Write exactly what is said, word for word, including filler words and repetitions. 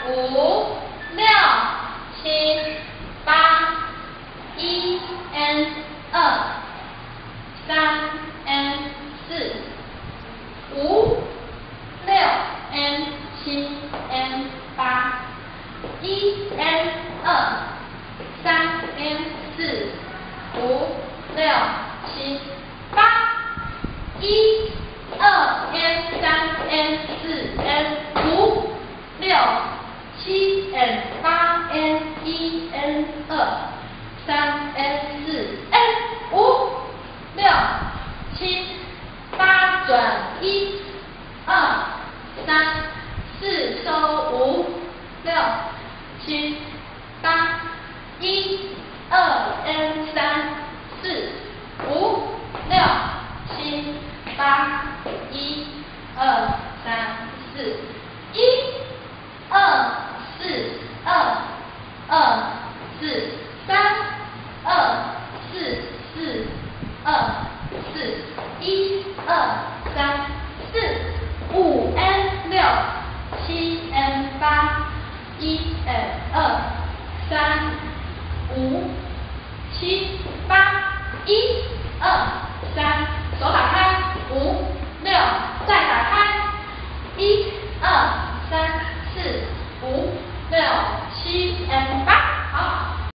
五、六、七、八，一 n 二、三 n 四、五、六 n 七 n 八，一 n 二、三 n 四、五、六、七、八，一、二 n 三 n 四 n 五、六、七 n 八 n 一 n 二、三 n 四 n 五、六、七、八转一、二、三、四收五、六、七、八，一、二 n 三、四、五、六、七、八，一、二、三、四，一、二、四、二、二、四、三、二、四、四、二、四，一、二、三、四、五 n 六、七 n 八，一 n 二、三、五、七、八，一、二、三，手打开，五。